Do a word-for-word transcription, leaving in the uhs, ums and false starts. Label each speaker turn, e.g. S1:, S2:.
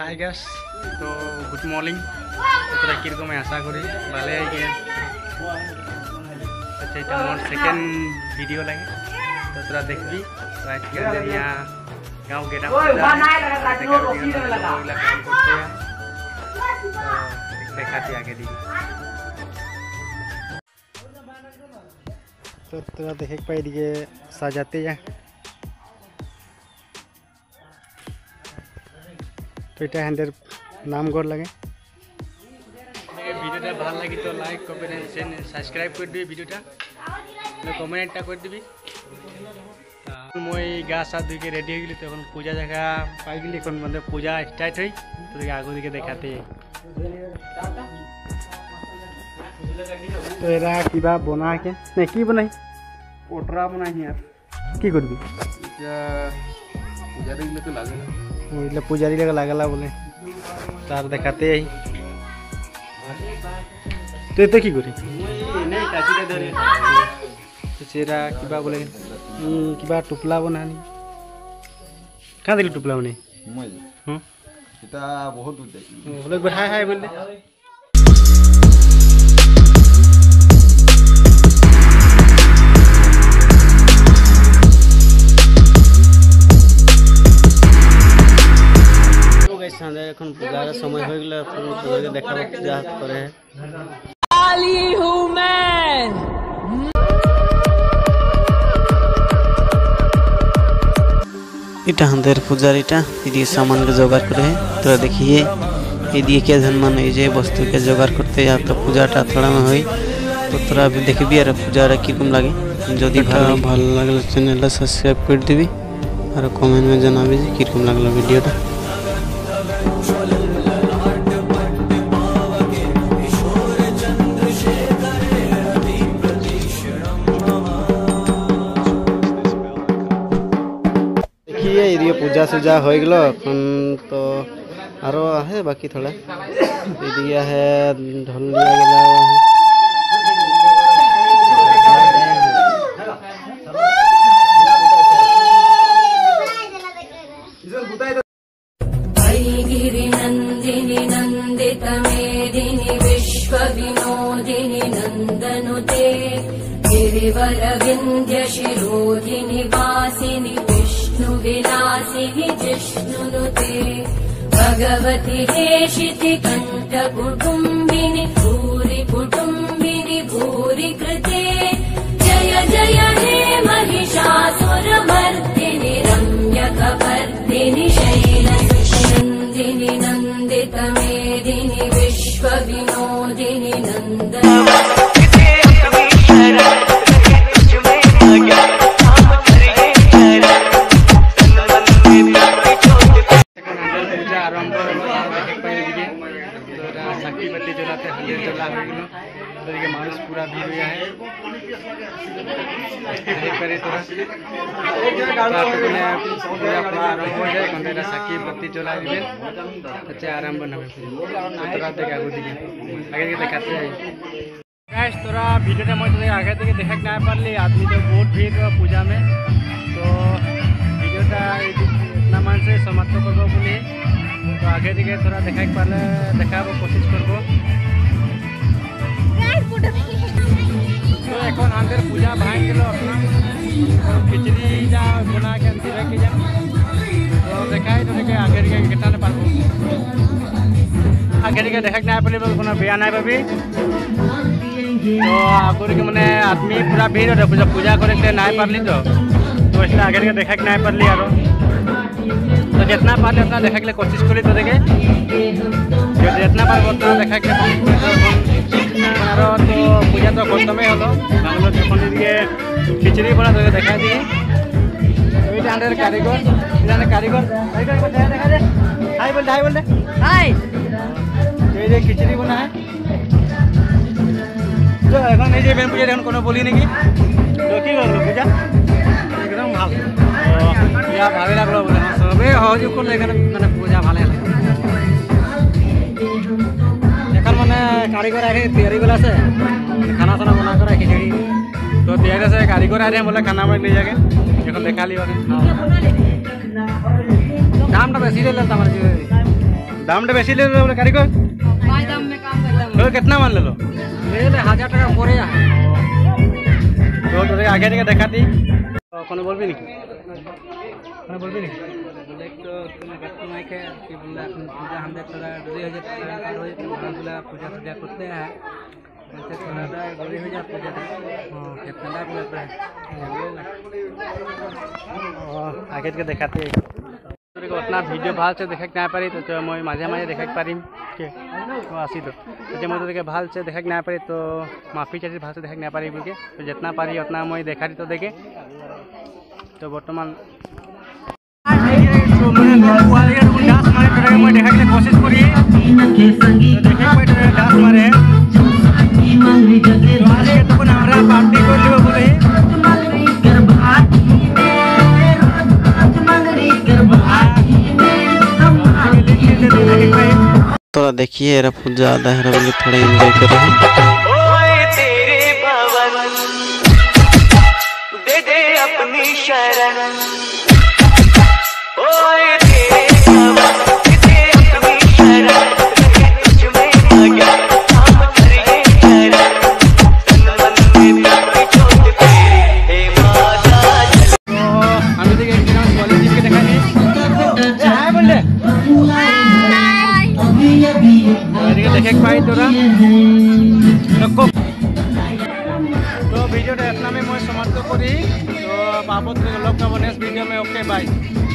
S1: हाय guys तो good morning তোরা কিরকম আশা করি ভালো আইকে আচ্ছা এটা মোর সেকেন্ড ভিডিও লাগে তো তোরা দেখবি আজকে আমরা गांव के नाम देखाते आगे दी तो তোরা देखे पाई दिए सजाते हैं तो এটা হ্যান্ডের নাম গড় লাগে ভিডিওটা ভালো লাগে তো লাইক কমেন্ট সাবস্ক্রাইব করে দিবি ভিডিওটা কমেন্টটা করে দিবি মই গা सा धुके रेडी हो गई तो पूजा जगह पाई गई मतलब पूजा स्टार्ट हुई तो आगे दिखे देखाते तो एरा किबा बना के नहीं कि बनाई पोटरा बनाई यार की करबी पुजारी ले तो लागला ओइला पुजारी लगा लागला बोले तार देखाते आई तो तो की करी नहीं काचीटा धरे तो चेरा किबा बोले किबा टुपला बनानी कहाँ दिली टुपला बने मैं हां এটা बहुत दूर जाई बोले हाय हाय बोले तो गाइस साँझे এখন পূজার সময় হয়ে গেল এখন তোদেরকে দেখাবো পূজা করে আলি হুম্যান इटा हंदेर पुजारीटा ये सामान के जोगाड़ करे तो देखिए ये क्या धन मान ये वस्तु के जोगाड़ करते या तो पूजाटा थोड़ा में हुई तो थोड़ा भी देखबी और पूजा किरकम लगे जदि भल लगे चैनल सब्सक्राइब कर देवी और कमेंट में जनाबी जे किरकम लगल वीडियोटा ये पूजा सूजा हो गलो तो आरो है बाकी थोड़ा दिया है ढोल लिया गया
S2: गिरि नंदिनी नंदित मेदिनी विश्व विनोदिनी नंदनुते गिरिवर विंध्य शिरोधिनी वासिनी विलासिनी जिष्णुनुते भगवती हेशिति कंठ कुटुंबिनी भूरि कुटुंबिनी भूरि कृते जय जय हे महिषासुरमर्दिनि रम्यकपर्दिनि शैलनन्दिनि नन्दित मेदिनि विश्व विनोदिनि नन्दन बत्ती जलाते हंड्रेड जला हो गलो तो ये मानुष पूरा भीड़ गया है करे तोरा पूरा पूरा आरंभ हो जाए कंटेरा साकी बत्ती जला दिबे अच्छे आरंभ न होई तोरा देख आगो दिखे आगे के दिखाते हैं गाइस तोरा वीडियोटा मैं तुझे आगे तक देख ना पारली आदमी तो बहुत भीड़ पूजा में तो वीडियोटा इतना मन से समाप्त करबो बोली तो आगे दिखे थोड़ा देखा पाले देखा कोशिश करबो तो এখন আমাদের পূজা ভাঙ গেল अपना खिचड़ी जा बना के दिवे के जा तो देखाई तो के आगे दिखे केटा ने पारबो आगे दिखे देखा ना पाले कोनो बेया নাই भाभी तो आगे के माने आदमी पूरा भीड़ है पूजा पूजा करे के নাই पारली तो तो इसलिए आगे दिखे देखा নাই पारली आरो तो जितना पार उतना देखा के लिए कोशिश करी तो देखे जितना पार उतना देखा के तो पूजा तो खत्म ही हलो बांग्लोर जो दिए खिचड़ी बना तो देखा दिए तो अंदर कारीगर इधर कारीगर कारीगर देखा दे हाय बोल हाय बोल दे हाय ये खिचड़ी बना है तो এখন এই যে বেন পূজা এখন কোনো বলি নাকি তো কি করলো পূজা একদম ভালো या भाले लागलो बोले सबे सहयोग करले এখানে মানে পূজা ভালো লাগে এখন মানে কারিগর আরে তৈরি করা আছে খানা খানা বনা করে খিচুড়ি তো তৈরি আছে কারিগর আরে বলে খানা বানাই নিয়ে যাবে এখন দেখা লিবা দামটা বেশি লে লেতা আমার दाम तो बेसी ले लो बोले कारीगर
S3: भाई दाम में काम करता हूँ।
S2: तो कितना मान ले लो
S3: ले ले हजार टका पड़े है।
S2: तो तो आगे टिके देखा दी कोनो बोलबी नहीं कोनो बोलबी नहीं
S3: बोले तो तुम्हें कस्टमर के कि बोला पूजा हम दे थोड़ा दो हजार टका पार हो जाए बोला पूजा पूजा करते हैं वैसे थोड़ा सा गोली हो जाए पूजा हां कितना लाख लगता है
S2: आगे टिके देखाते तो उतना वीडियो भाल से देखे ना पारी तो मैं माझे माझे देखे पारिम के आसी तो जे मैं तो भाल से देखे ना पारी तो माफी चाहिए भाल से देखे ना पारी बोल के तो जितना पारी उतना मैं देखा तो देखे तो बर्तमान तो मैं डांस मारे तो मैं देखा के कोशिश करी देखे कोई डांस मारे तो आज के तो हमरा पार्टी कर लियो बोले
S1: तो देखिए एरा पूजा दहरा बोले थोड़ा एंजॉय करे हैं।
S4: ओए तेरे भवन दे दे अपनी शरण ओए तेरे भवन दे दे अपनी शरण रहे तुझ में मगन हम करिए शरण तन मन में प्यार जोत तेरे हे माता
S2: तो हम देखिए एक दिन कॉलेज के देखा नहीं हाय बोले देखे पाई तोरा तो वीडियो इतना में मैं समाप्त करी तो बाबू लोग का नेक्स्ट वीडियो में ओके बाय।